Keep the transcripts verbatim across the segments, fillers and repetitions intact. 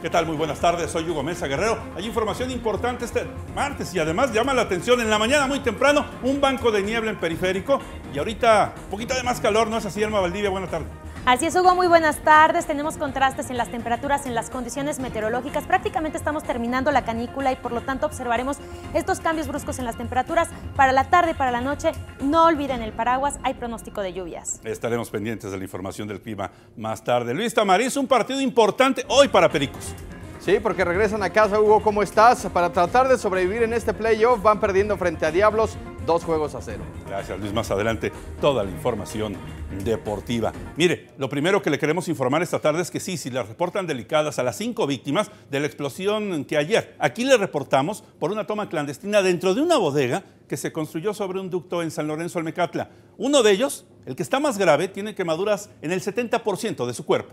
¿Qué tal? Muy buenas tardes, soy Hugo Mesa Guerrero. Hay información importante este martes y además llama la atención. En la mañana muy temprano, un banco de niebla en Periférico y ahorita un poquito de más calor, ¿no es así, Irma Valdivia? Buenas tardes. Así es, Hugo, muy buenas tardes. Tenemos contrastes en las temperaturas, en las condiciones meteorológicas. Prácticamente estamos terminando la canícula y por lo tanto observaremos estos cambios bruscos en las temperaturas para la tarde y para la noche. No olviden el paraguas, hay pronóstico de lluvias. Estaremos pendientes de la información del clima más tarde. Luis Tamariz, un partido importante hoy para Pericos. Sí, porque regresan a casa. Hugo, ¿cómo estás? Para tratar de sobrevivir en este playoff, van perdiendo frente a Diablos dos juegos a cero. Gracias, Luis. Más adelante, toda la información deportiva. Mire, lo primero que le queremos informar esta tarde es que sí, si le reportan delicadas a las cinco víctimas de la explosión que ayer, aquí le reportamos por una toma clandestina dentro de una bodega que se construyó sobre un ducto en San Lorenzo Almecatla. Uno de ellos, el que está más grave, tiene quemaduras en el setenta por ciento de su cuerpo.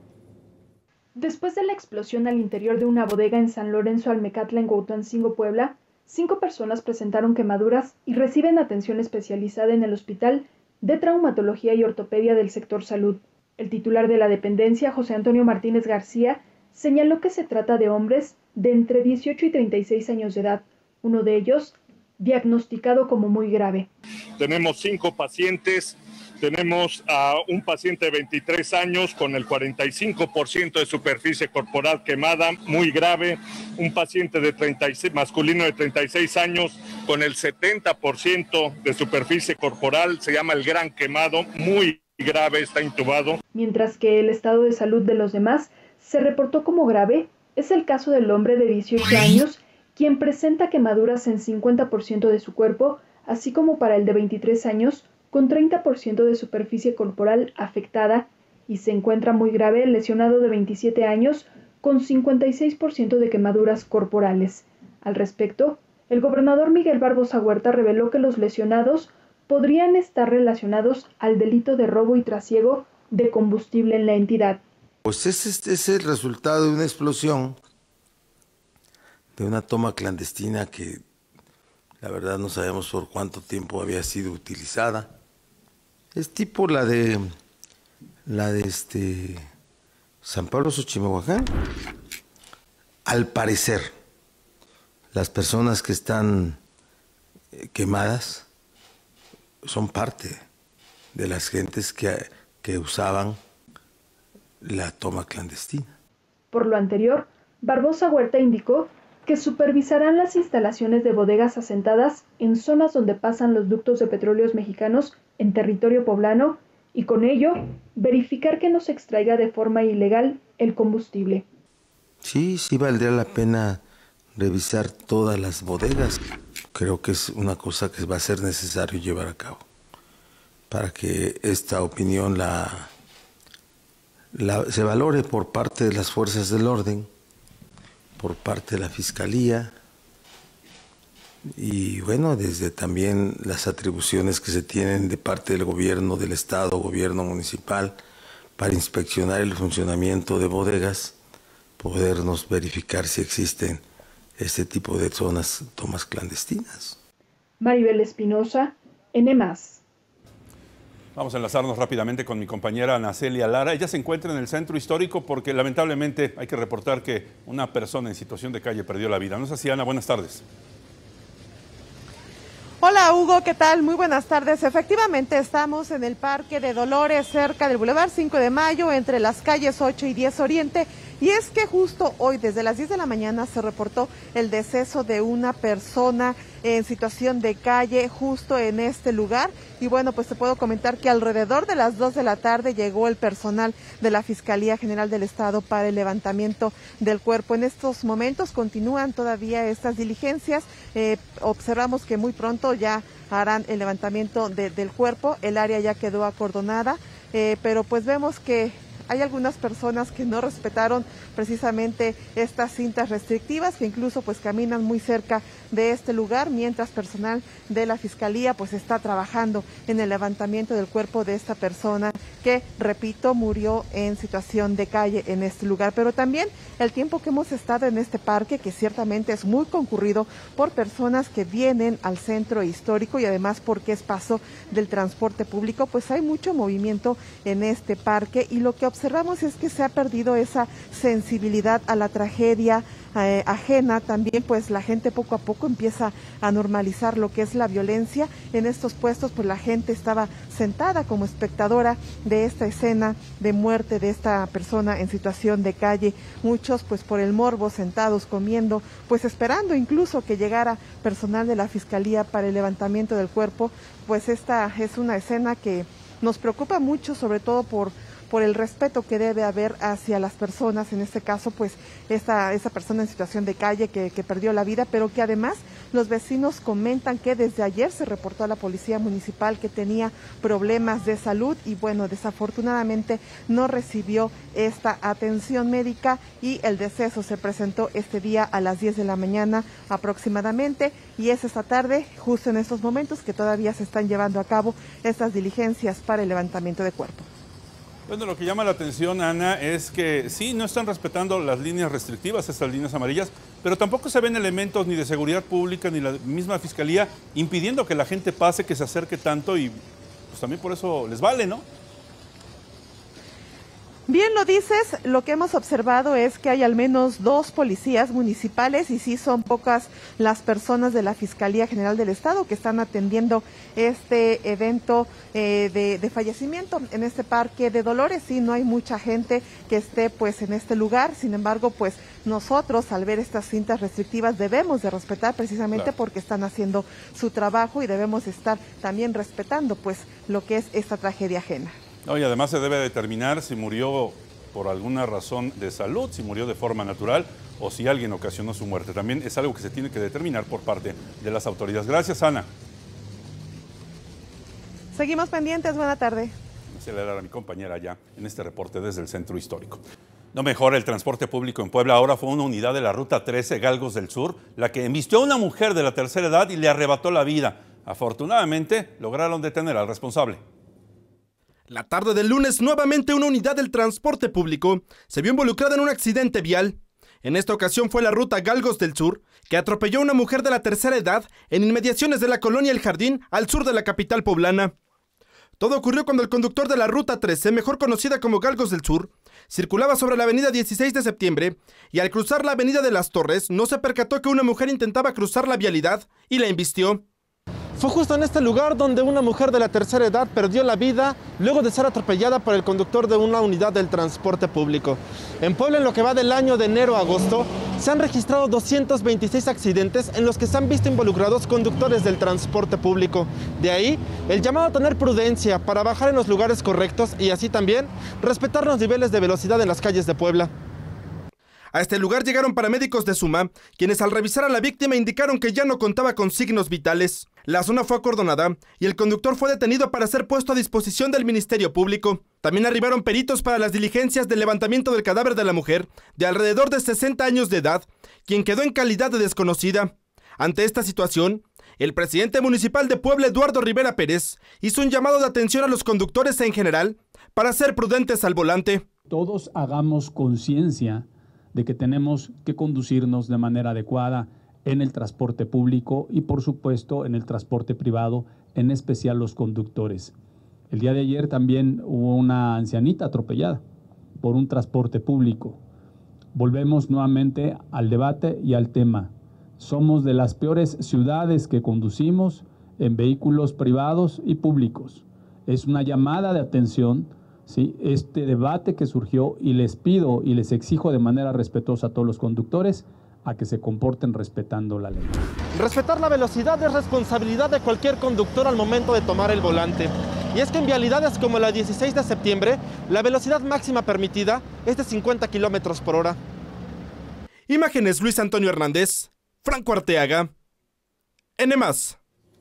Después de la explosión al interior de una bodega en San Lorenzo Almecatla, en Cuauhtémoc, Puebla, cinco personas presentaron quemaduras y reciben atención especializada en el Hospital de Traumatología y Ortopedia del sector salud. El titular de la dependencia, José Antonio Martínez García, señaló que se trata de hombres de entre dieciocho y treinta y seis años de edad, uno de ellos diagnosticado como muy grave. Tenemos cinco pacientes. Tenemos a un paciente de veintitrés años con el cuarenta y cinco por ciento de superficie corporal quemada, muy grave. Un paciente de treinta y seis, masculino de treinta y seis años con el setenta por ciento de superficie corporal, se llama el gran quemado, muy grave, está intubado. Mientras que el estado de salud de los demás se reportó como grave, es el caso del hombre de dieciocho años, quien presenta quemaduras en cincuenta por ciento de su cuerpo, así como para el de veintitrés años, con treinta por ciento de superficie corporal afectada, y se encuentra muy grave el lesionado de veintisiete años, con cincuenta y seis por ciento de quemaduras corporales. Al respecto, el gobernador Miguel Barbosa Huerta reveló que los lesionados podrían estar relacionados al delito de robo y trasiego de combustible en la entidad. Pues ese es el resultado de una explosión, de una toma clandestina que la verdad no sabemos por cuánto tiempo había sido utilizada. Es tipo la de la de este San Pablo Xochimehuacán. Al parecer, las personas que están quemadas son parte de las gentes que, que usaban la toma clandestina. Por lo anterior, Barbosa Huerta indicó que supervisarán las instalaciones de bodegas asentadas en zonas donde pasan los ductos de petróleos mexicanos en territorio poblano y con ello verificar que no se extraiga de forma ilegal el combustible. Sí, sí valdría la pena revisar todas las bodegas. Creo que es una cosa que va a ser necesario llevar a cabo para que esta opinión la, la, se valore por parte de las fuerzas del orden, por parte de la Fiscalía y bueno, desde también las atribuciones que se tienen de parte del gobierno del estado, gobierno municipal, para inspeccionar el funcionamiento de bodegas, podernos verificar si existen este tipo de zonas, tomas clandestinas. Maribel Espinosa, N más. Vamos a enlazarnos rápidamente con mi compañera Ana Celia Lara. Ella se encuentra en el centro histórico porque lamentablemente hay que reportar que una persona en situación de calle perdió la vida. ¿No es así, Ana? Buenas tardes. Hola Hugo, ¿qué tal? Muy buenas tardes. Efectivamente estamos en el Parque de Dolores, cerca del Boulevard cinco de mayo, entre las calles ocho y diez Oriente. Y es que justo hoy, desde las diez de la mañana, se reportó el deceso de una persona en situación de calle justo en este lugar. Y bueno, pues te puedo comentar que alrededor de las dos de la tarde llegó el personal de la Fiscalía General del Estado para el levantamiento del cuerpo. En estos momentos continúan todavía estas diligencias. Eh, observamos que muy pronto ya harán el levantamiento de, del cuerpo. El área ya quedó acordonada, eh, pero pues vemos que hay algunas personas que no respetaron precisamente estas cintas restrictivas, que incluso pues caminan muy cerca de este lugar, mientras personal de la Fiscalía pues está trabajando en el levantamiento del cuerpo de esta persona que, repito, murió en situación de calle en este lugar. Pero también el tiempo que hemos estado en este parque, que ciertamente es muy concurrido por personas que vienen al centro histórico y además porque es paso del transporte público, pues hay mucho movimiento en este parque y lo que observamos observamos es que se ha perdido esa sensibilidad a la tragedia eh, ajena. También pues la gente poco a poco empieza a normalizar lo que es la violencia. En estos puestos pues la gente estaba sentada como espectadora de esta escena de muerte de esta persona en situación de calle. Muchos pues por el morbo sentados comiendo, pues esperando incluso que llegara personal de la Fiscalía para el levantamiento del cuerpo. Pues esta es una escena que nos preocupa mucho, sobre todo por, por el respeto que debe haber hacia las personas, en este caso pues esta, esa persona en situación de calle que, que perdió la vida, pero que además los vecinos comentan que desde ayer se reportó a la Policía Municipal que tenía problemas de salud y bueno, desafortunadamente no recibió esta atención médica y el deceso se presentó este día a las diez de la mañana aproximadamente y es esta tarde, justo en estos momentos que todavía se están llevando a cabo estas diligencias para el levantamiento de cuerpo. Bueno, lo que llama la atención, Ana, es que sí, no están respetando las líneas restrictivas, estas líneas amarillas, pero tampoco se ven elementos ni de seguridad pública ni la misma Fiscalía impidiendo que la gente pase, que se acerque tanto y pues también por eso les vale, ¿no? Bien lo dices, lo que hemos observado es que hay al menos dos policías municipales y sí son pocas las personas de la Fiscalía General del Estado que están atendiendo este evento eh, de, de fallecimiento en este Parque de Dolores. Sí, no hay mucha gente que esté pues en este lugar, sin embargo pues nosotros al ver estas cintas restrictivas debemos de respetar precisamente claro. porque están haciendo su trabajo y debemos estar también respetando pues lo que es esta tragedia ajena. No, y además se debe determinar si murió por alguna razón de salud, si murió de forma natural o si alguien ocasionó su muerte. También es algo que se tiene que determinar por parte de las autoridades. Gracias, Ana. Seguimos pendientes, buena tarde. Se le dará a mi compañera allá en este reporte desde el Centro Histórico. No mejora el transporte público en Puebla. Ahora fue una unidad de la Ruta trece, Galgos del Sur, la que embistió a una mujer de la tercera edad y le arrebató la vida. Afortunadamente, lograron detener al responsable. La tarde del lunes, nuevamente una unidad del transporte público se vio involucrada en un accidente vial. En esta ocasión fue la ruta Galgos del Sur, que atropelló a una mujer de la tercera edad en inmediaciones de la colonia El Jardín, al sur de la capital poblana. Todo ocurrió cuando el conductor de la Ruta trece, mejor conocida como Galgos del Sur, circulaba sobre la avenida dieciséis de septiembre y al cruzar la avenida de las Torres no se percató que una mujer intentaba cruzar la vialidad y la embistió. Fue justo en este lugar donde una mujer de la tercera edad perdió la vida luego de ser atropellada por el conductor de una unidad del transporte público. En Puebla, en lo que va del año de enero a agosto, se han registrado doscientos veintiséis accidentes en los que se han visto involucrados conductores del transporte público. De ahí, el llamado a tener prudencia para bajar en los lugares correctos y así también respetar los niveles de velocidad en las calles de Puebla. A este lugar llegaron paramédicos de Suma, quienes al revisar a la víctima indicaron que ya no contaba con signos vitales. La zona fue acordonada y el conductor fue detenido para ser puesto a disposición del Ministerio Público. También arribaron peritos para las diligencias del levantamiento del cadáver de la mujer, de alrededor de sesenta años de edad, quien quedó en calidad de desconocida. Ante esta situación, el presidente municipal de Puebla, Eduardo Rivera Pérez, hizo un llamado de atención a los conductores en general para ser prudentes al volante. Todos hagamos conciencia de que tenemos que conducirnos de manera adecuada en el transporte público y por supuesto en el transporte privado, en especial los conductores. El día de ayer también hubo una ancianita atropellada por un transporte público. Volvemos nuevamente al debate y al tema. Somos de las peores ciudades que conducimos en vehículos privados y públicos. Es una llamada de atención, ¿sí?, este debate que surgió, y les pido y les exijo de manera respetuosa a todos los conductores a que se comporten respetando la ley. Respetar la velocidad es responsabilidad de cualquier conductor al momento de tomar el volante. Y es que en vialidades como la dieciséis de septiembre, la velocidad máxima permitida es de cincuenta kilómetros por hora. Imágenes Luis Antonio Hernández, Franco Arteaga, N más.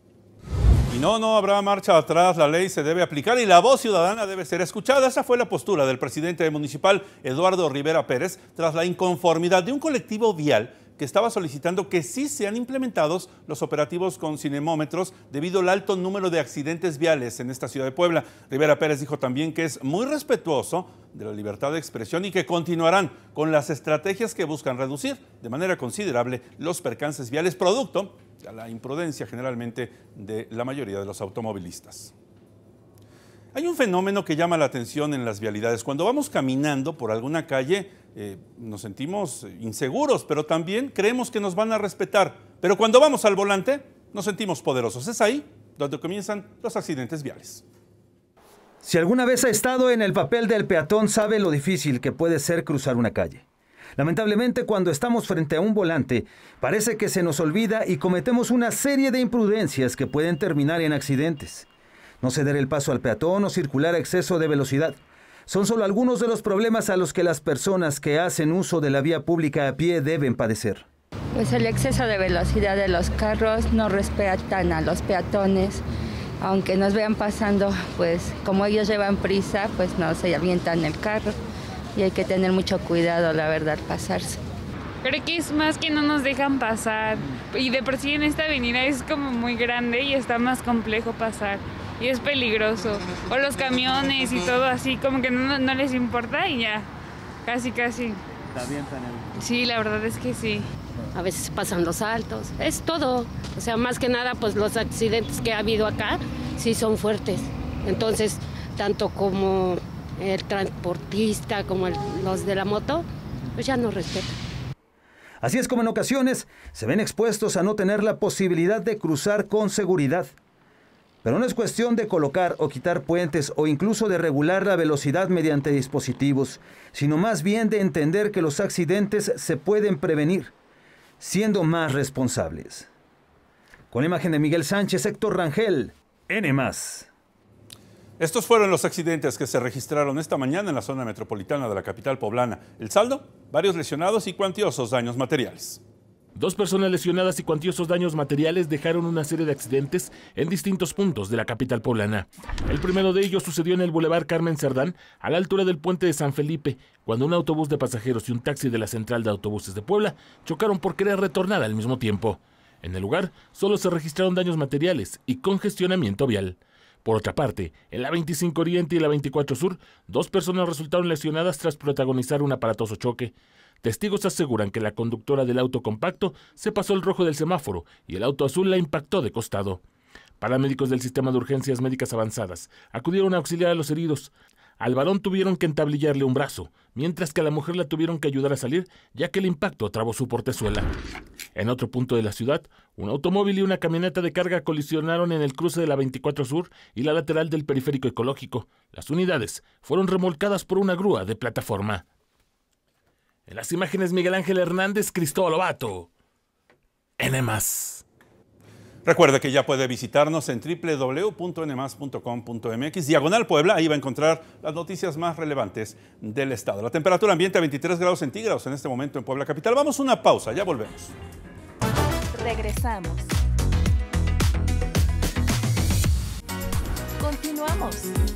Y no, no habrá marcha atrás, la ley se debe aplicar y la voz ciudadana debe ser escuchada. Esa fue la postura del presidente municipal, Eduardo Rivera Pérez, tras la inconformidad de un colectivo vial que estaba solicitando que sí sean implementados los operativos con cinemómetros debido al alto número de accidentes viales en esta ciudad de Puebla. Rivera Pérez dijo también que es muy respetuoso de la libertad de expresión y que continuarán con las estrategias que buscan reducir de manera considerable los percances viales, producto a la imprudencia generalmente de la mayoría de los automovilistas. Hay un fenómeno que llama la atención en las vialidades. Cuando vamos caminando por alguna calle, eh, nos sentimos inseguros, pero también creemos que nos van a respetar. Pero cuando vamos al volante, nos sentimos poderosos. Es ahí donde comienzan los accidentes viales. Si alguna vez ha estado en el papel del peatón, sabe lo difícil que puede ser cruzar una calle. Lamentablemente, cuando estamos frente a un volante, parece que se nos olvida y cometemos una serie de imprudencias que pueden terminar en accidentes. No ceder el paso al peatón o circular a exceso de velocidad son solo algunos de los problemas a los que las personas que hacen uso de la vía pública a pie deben padecer. Pues el exceso de velocidad de los carros, no respetan a los peatones. Aunque nos vean pasando, pues como ellos llevan prisa, pues no se avientan el carro. Y hay que tener mucho cuidado, la verdad, al pasarse. Creo que es más que no nos dejan pasar. Y de por sí en esta avenida es como muy grande y está más complejo pasar. Y es peligroso. O los camiones y todo así, como que no, no les importa y ya, casi, casi. ¿Te avientan el...? Sí, la verdad es que sí. A veces pasan los altos, es todo. O sea, más que nada, pues los accidentes que ha habido acá sí son fuertes. Entonces, tanto como el transportista como el, los de la moto, pues ya no respetan. Así es como en ocasiones se ven expuestos a no tener la posibilidad de cruzar con seguridad. Pero no es cuestión de colocar o quitar puentes o incluso de regular la velocidad mediante dispositivos, sino más bien de entender que los accidentes se pueden prevenir, siendo más responsables. Con la imagen de Miguel Sánchez, Héctor Rangel, N más. Estos fueron los accidentes que se registraron esta mañana en la zona metropolitana de la capital poblana. El saldo, varios lesionados y cuantiosos daños materiales. Dos personas lesionadas y cuantiosos daños materiales dejaron una serie de accidentes en distintos puntos de la capital poblana. El primero de ellos sucedió en el Boulevard Carmen Cerdán, a la altura del puente de San Felipe, cuando un autobús de pasajeros y un taxi de la central de autobuses de Puebla chocaron por querer retornar al mismo tiempo. En el lugar solo se registraron daños materiales y congestionamiento vial. Por otra parte, en la veinticinco Oriente y la veinticuatro Sur, dos personas resultaron lesionadas tras protagonizar un aparatoso choque. Testigos aseguran que la conductora del auto compacto se pasó el rojo del semáforo y el auto azul la impactó de costado. Paramédicos del Sistema de Urgencias Médicas Avanzadas acudieron a auxiliar a los heridos. Al varón tuvieron que entablillarle un brazo, mientras que a la mujer la tuvieron que ayudar a salir, ya que el impacto trabó su portezuela. En otro punto de la ciudad, un automóvil y una camioneta de carga colisionaron en el cruce de la veinticuatro Sur y la lateral del Periférico Ecológico. Las unidades fueron remolcadas por una grúa de plataforma. En las imágenes, Miguel Ángel Hernández, Cristóbal Lobato, N más. Recuerde que ya puede visitarnos en doble u doble u doble u punto ene más punto com punto eme equis, diagonal Puebla, ahí va a encontrar las noticias más relevantes del estado. La temperatura ambiente a veintitrés grados centígrados en este momento en Puebla capital. Vamos a una pausa, ya volvemos. Regresamos. Continuamos.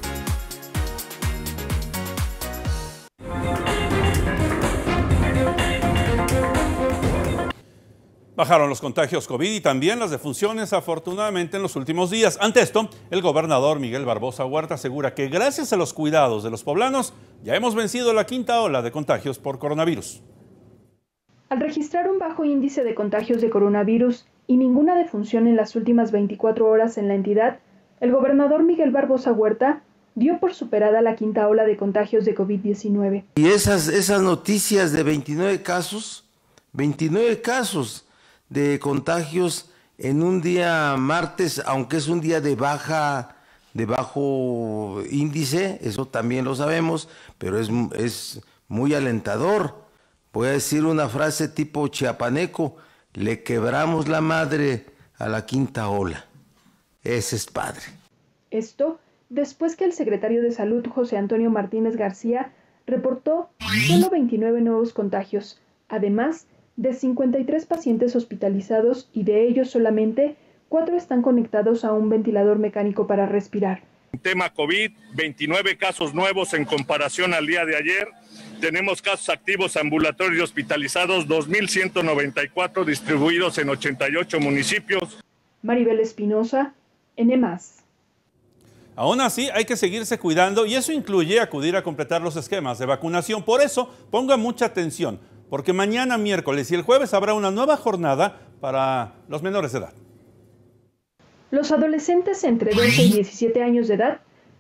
Bajaron los contagios COVID y también las defunciones, afortunadamente, en los últimos días. Ante esto, el gobernador Miguel Barbosa Huerta asegura que gracias a los cuidados de los poblanos, ya hemos vencido la quinta ola de contagios por coronavirus. Al registrar un bajo índice de contagios de coronavirus y ninguna defunción en las últimas veinticuatro horas en la entidad, el gobernador Miguel Barbosa Huerta dio por superada la quinta ola de contagios de COVID diecinueve. Y esas, esas noticias de veintinueve casos, veintinueve casos de contagios en un día martes, aunque es un día de baja, de bajo índice, eso también lo sabemos, pero es, es muy alentador. Voy a decir una frase tipo chiapaneco: le quebramos la madre a la quinta ola. Ese es padre. Esto después que el secretario de Salud, José Antonio Martínez García, reportó solo veintinueve nuevos contagios, además de cincuenta y tres pacientes hospitalizados, y de ellos solamente cuatro están conectados a un ventilador mecánico para respirar. Tema COVID, veintinueve casos nuevos en comparación al día de ayer. Tenemos casos activos ambulatorios y hospitalizados, dos mil ciento noventa y cuatro distribuidos en ochenta y ocho municipios. Maribel Espinosa, N más. Aún así, hay que seguirse cuidando y eso incluye acudir a completar los esquemas de vacunación. Por eso, ponga mucha atención, porque mañana miércoles y el jueves habrá una nueva jornada para los menores de edad. Los adolescentes entre doce y diecisiete años de edad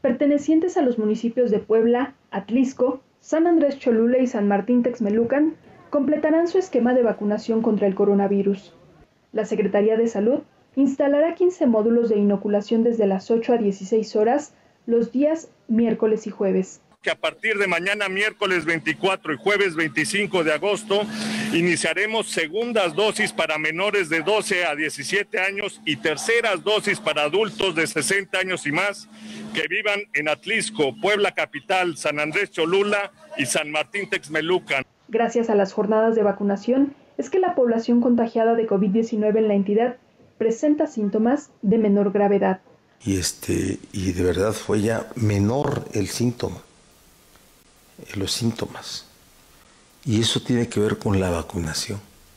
pertenecientes a los municipios de Puebla, Atlisco, San Andrés Cholula y San Martín Texmelucan, completarán su esquema de vacunación contra el coronavirus. La Secretaría de Salud instalará quince módulos de inoculación desde las ocho a dieciséis horas los días miércoles y jueves. Que a partir de mañana, miércoles veinticuatro y jueves veinticinco de agosto, iniciaremos segundas dosis para menores de doce a diecisiete años y terceras dosis para adultos de sesenta años y más que vivan en Atlisco, Puebla Capital, San Andrés Cholula y San Martín Texmelucan. Gracias a las jornadas de vacunación, es que la población contagiada de COVID diecinueve en la entidad presenta síntomas de menor gravedad. Y, este, y de verdad fue ya menor el síntoma. Los síntomas, y eso tiene que ver con la vacunación.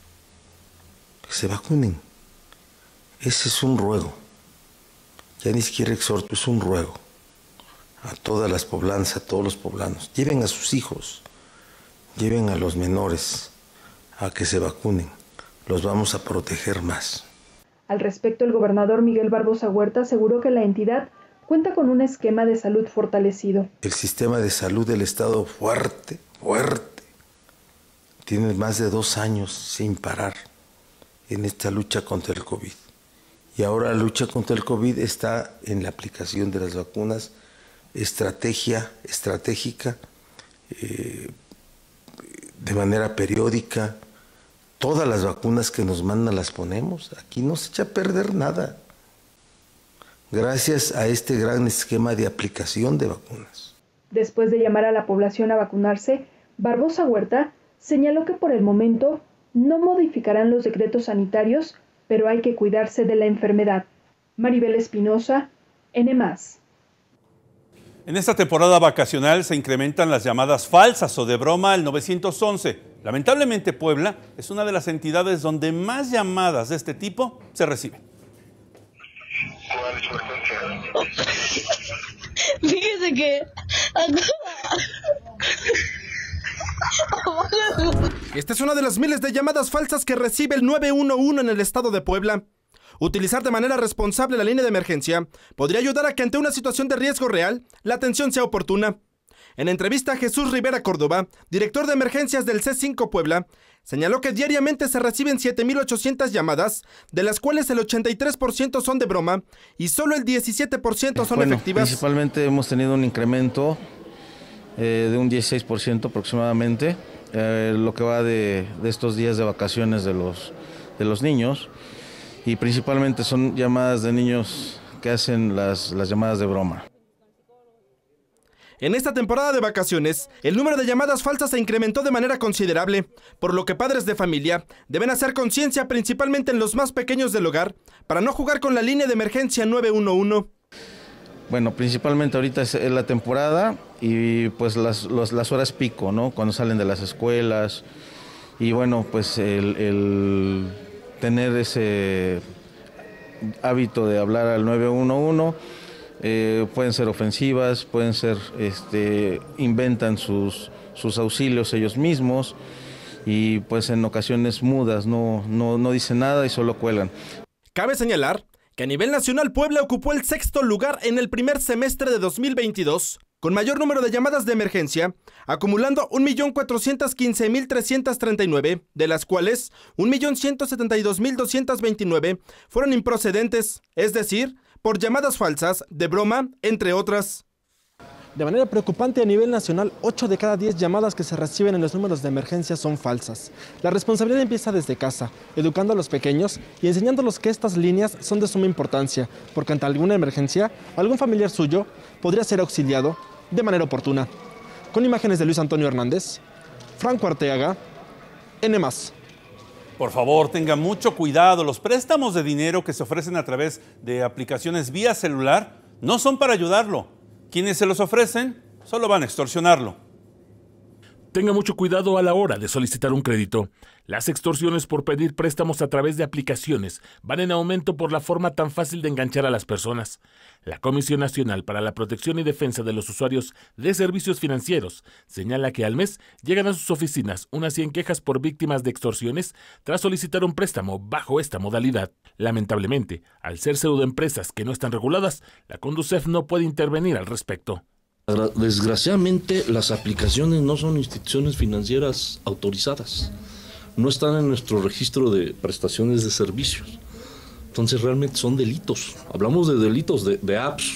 Que se vacunen. Ese es un ruego, ya ni siquiera exhorto, es un ruego a todas las poblanas, a todos los poblanos. Lleven a sus hijos, lleven a los menores a que se vacunen, los vamos a proteger más. Al respecto, el gobernador Miguel Barbosa Huerta aseguró que la entidad cuenta con un esquema de salud fortalecido. El sistema de salud del Estado fuerte, fuerte. Tiene más de dos años sin parar en esta lucha contra el COVID. Y ahora la lucha contra el COVID está en la aplicación de las vacunas, estrategia estratégica, eh, de manera periódica. Todas las vacunas que nos mandan las ponemos. Aquí no se echa a perder nada. Gracias a este gran esquema de aplicación de vacunas. Después de llamar a la población a vacunarse, Barbosa Huerta señaló que por el momento no modificarán los decretos sanitarios, pero hay que cuidarse de la enfermedad. Maribel Espinosa, N más. En esta temporada vacacional se incrementan las llamadas falsas o de broma al nueve once. Lamentablemente Puebla es una de las entidades donde más llamadas de este tipo se reciben. Fíjese que... Esta es una de las miles de llamadas falsas que recibe el nueve uno uno en el estado de Puebla. Utilizar de manera responsable la línea de emergencia podría ayudar a que ante una situación de riesgo real, la atención sea oportuna. En entrevista a Jesús Rivera Córdoba, director de emergencias del C cinco Puebla, señaló que diariamente se reciben siete mil ochocientas llamadas, de las cuales el ochenta y tres por ciento son de broma y solo el diecisiete por ciento son bueno, efectivas. Principalmente hemos tenido un incremento eh, de un dieciséis por ciento aproximadamente, eh, lo que va de, de estos días de vacaciones de los, de los niños, y principalmente son llamadas de niños que hacen las, las llamadas de broma. En esta temporada de vacaciones, el número de llamadas falsas se incrementó de manera considerable, por lo que padres de familia deben hacer conciencia principalmente en los más pequeños del hogar para no jugar con la línea de emergencia nueve uno uno. Bueno, principalmente ahorita es la temporada y pues las, los, las horas pico, ¿no? Cuando salen de las escuelas y bueno, pues el, el tener ese hábito de hablar al nueve uno uno. Eh, pueden ser ofensivas, pueden ser, este, inventan sus, sus auxilios ellos mismos y pues en ocasiones mudas, no, no, no dicen nada y solo cuelgan. Cabe señalar que a nivel nacional Puebla ocupó el sexto lugar en el primer semestre de dos mil veintidós, con mayor número de llamadas de emergencia, acumulando un millón cuatrocientos quince mil trescientos treinta y nueve, de las cuales un millón ciento setenta y dos mil doscientos veintinueve fueron improcedentes, es decir, por llamadas falsas, de broma, entre otras. De manera preocupante, a nivel nacional, ocho de cada diez llamadas que se reciben en los números de emergencia son falsas. La responsabilidad empieza desde casa, educando a los pequeños y enseñándolos que estas líneas son de suma importancia, porque ante alguna emergencia, algún familiar suyo podría ser auxiliado de manera oportuna. Con imágenes de Luis Antonio Hernández, Franco Arteaga, N más. Por favor, tenga mucho cuidado. Los préstamos de dinero que se ofrecen a través de aplicaciones vía celular no son para ayudarlo. Quienes se los ofrecen solo van a extorsionarlo. Tenga mucho cuidado a la hora de solicitar un crédito. Las extorsiones por pedir préstamos a través de aplicaciones van en aumento por la forma tan fácil de enganchar a las personas. La Comisión Nacional para la Protección y Defensa de los Usuarios de Servicios Financieros señala que al mes llegan a sus oficinas unas cien quejas por víctimas de extorsiones tras solicitar un préstamo bajo esta modalidad. Lamentablemente, al ser pseudoempresas que no están reguladas, la Conducef no puede intervenir al respecto. Desgraciadamente, las aplicaciones no son instituciones financieras autorizadas. No están en nuestro registro de prestaciones de servicios. Entonces realmente son delitos. Hablamos de delitos de, de apps,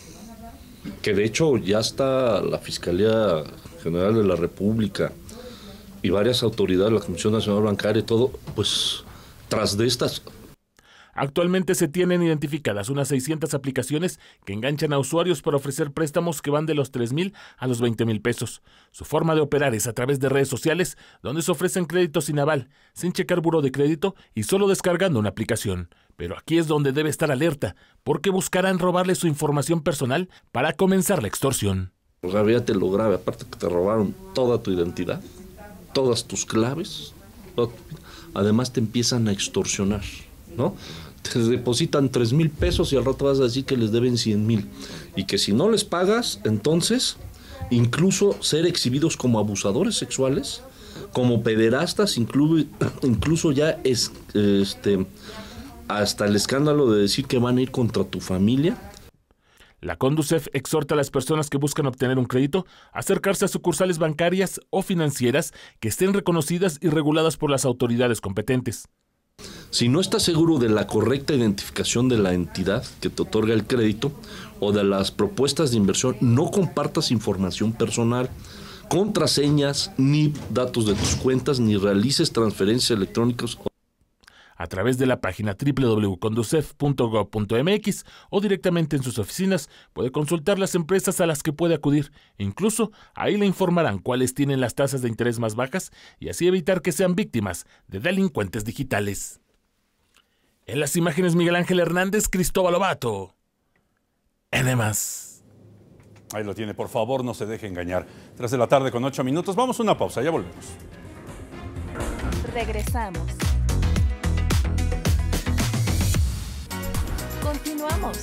que de hecho ya está la Fiscalía General de la República y varias autoridades, la Comisión Nacional Bancaria y todo, pues tras de estas. Actualmente se tienen identificadas unas seiscientas aplicaciones que enganchan a usuarios para ofrecer préstamos que van de los tres mil a los veinte mil pesos. Su forma de operar es a través de redes sociales, donde se ofrecen créditos sin aval, sin checar buró de crédito y solo descargando una aplicación. Pero aquí es donde debe estar alerta, porque buscarán robarle su información personal para comenzar la extorsión. O sea, fíjate lo grave, aparte que te robaron toda tu identidad, todas tus claves, todo, además te empiezan a extorsionar, ¿no? Te depositan tres mil pesos y al rato vas a decir que les deben cien mil. Y que si no les pagas, entonces, incluso ser exhibidos como abusadores sexuales, como pederastas, incluso, incluso ya es este, hasta el escándalo de decir que van a ir contra tu familia. La Conducef exhorta a las personas que buscan obtener un crédito a acercarse a sucursales bancarias o financieras que estén reconocidas y reguladas por las autoridades competentes. Si no estás seguro de la correcta identificación de la entidad que te otorga el crédito o de las propuestas de inversión, no compartas información personal, contraseñas, ni datos de tus cuentas, ni realices transferencias electrónicas. A través de la página doble u doble u doble u punto conducef punto gob punto eme equis o directamente en sus oficinas puede consultar las empresas a las que puede acudir. Incluso ahí le informarán cuáles tienen las tasas de interés más bajas y así evitar que sean víctimas de delincuentes digitales. En las imágenes Miguel Ángel Hernández, Cristóbal Lobato. N más. Ahí lo tiene, por favor no se deje engañar. Tres de la tarde con ocho minutos, vamos a una pausa, ya volvemos. Regresamos. Continuamos.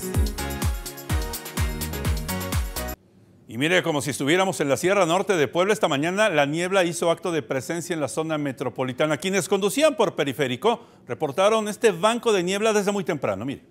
Y mire, como si estuviéramos en la Sierra Norte de Puebla, esta mañana la niebla hizo acto de presencia en la zona metropolitana. Quienes conducían por periférico reportaron este banco de niebla desde muy temprano. Mire.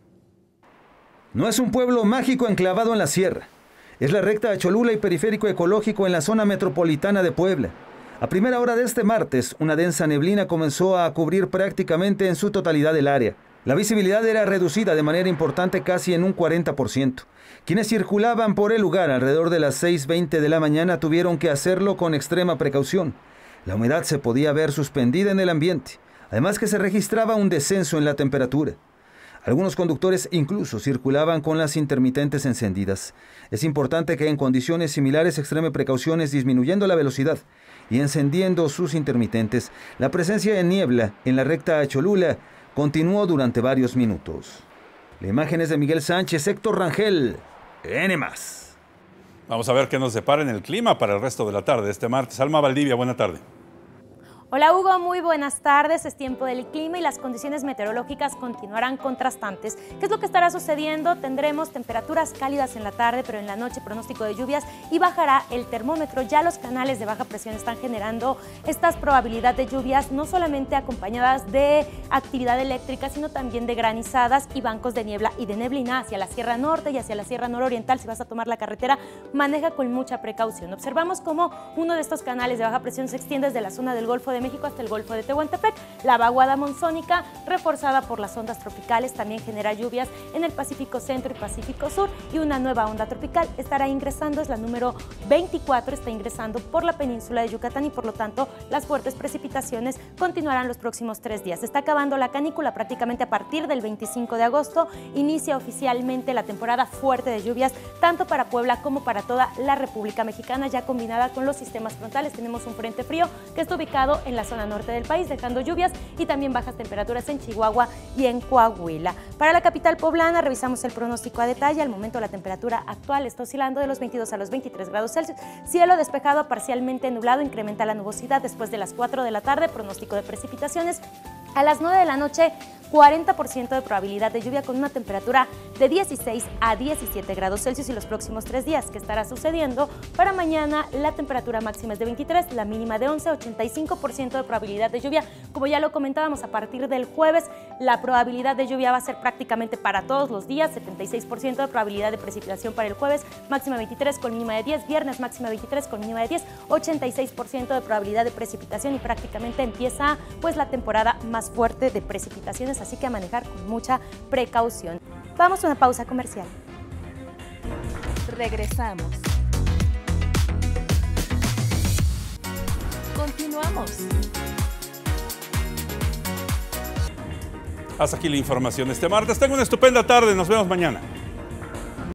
No es un pueblo mágico enclavado en la sierra. Es la recta a Cholula y periférico ecológico en la zona metropolitana de Puebla. A primera hora de este martes, una densa neblina comenzó a cubrir prácticamente en su totalidad el área. La visibilidad era reducida de manera importante, casi en un cuarenta por ciento. Quienes circulaban por el lugar alrededor de las seis veinte de la mañana tuvieron que hacerlo con extrema precaución. La humedad se podía ver suspendida en el ambiente, además que se registraba un descenso en la temperatura. Algunos conductores incluso circulaban con las intermitentes encendidas. Es importante que en condiciones similares extreme precauciones disminuyendo la velocidad y encendiendo sus intermitentes. La presencia de niebla en la recta a Cholula continuó durante varios minutos. La imagen es de Miguel Sánchez, Héctor Rangel, N más. Vamos a ver qué nos depara en el clima para el resto de la tarde este martes. Alma Valdivia, buena tarde. Hola Hugo, muy buenas tardes. Es tiempo del clima y las condiciones meteorológicas continuarán contrastantes. ¿Qué es lo que estará sucediendo? Tendremos temperaturas cálidas en la tarde, pero en la noche pronóstico de lluvias y bajará el termómetro. Ya los canales de baja presión están generando estas probabilidades de lluvias, no solamente acompañadas de actividad eléctrica, sino también de granizadas y bancos de niebla y de neblina hacia la Sierra Norte y hacia la Sierra Nororiental. Si vas a tomar la carretera, maneja con mucha precaución. Observamos cómo uno de estos canales de baja presión se extiende desde la zona del Golfo de México hasta el Golfo de Tehuantepec. La vaguada monzónica, reforzada por las ondas tropicales, también genera lluvias en el Pacífico Centro y Pacífico Sur, y una nueva onda tropical estará ingresando, es la número veinticuatro, está ingresando por la península de Yucatán y por lo tanto las fuertes precipitaciones continuarán los próximos tres días. Se está acabando la canícula prácticamente a partir del veinticinco de agosto, inicia oficialmente la temporada fuerte de lluvias tanto para Puebla como para toda la República Mexicana, ya combinada con los sistemas frontales. Tenemos un frente frío que está ubicado en en la zona norte del país, dejando lluvias y también bajas temperaturas en Chihuahua y en Coahuila. Para la capital poblana revisamos el pronóstico a detalle. Al momento la temperatura actual está oscilando de los veintidós a los veintitrés grados Celsius. Cielo despejado, parcialmente nublado, incrementa la nubosidad después de las cuatro de la tarde, pronóstico de precipitaciones. A las nueve de la noche, cuarenta por ciento de probabilidad de lluvia con una temperatura de dieciséis a diecisiete grados Celsius y los próximos tres días. ¿Qué estará sucediendo? Para mañana la temperatura máxima es de veintitrés, la mínima de once, ochenta y cinco por ciento de probabilidad de lluvia. Como ya lo comentábamos, a partir del jueves la probabilidad de lluvia va a ser prácticamente para todos los días, setenta y seis por ciento de probabilidad de precipitación para el jueves, máxima veintitrés con mínima de diez, viernes máxima veintitrés con mínima de diez, ochenta y seis por ciento de probabilidad de precipitación y prácticamente empieza pues la temporada más fuerte de precipitaciones, así que a manejar con mucha precaución. Vamos a una pausa comercial. Regresamos. Continuamos. Hasta aquí la información este martes. Tengan una estupenda tarde. Nos vemos mañana.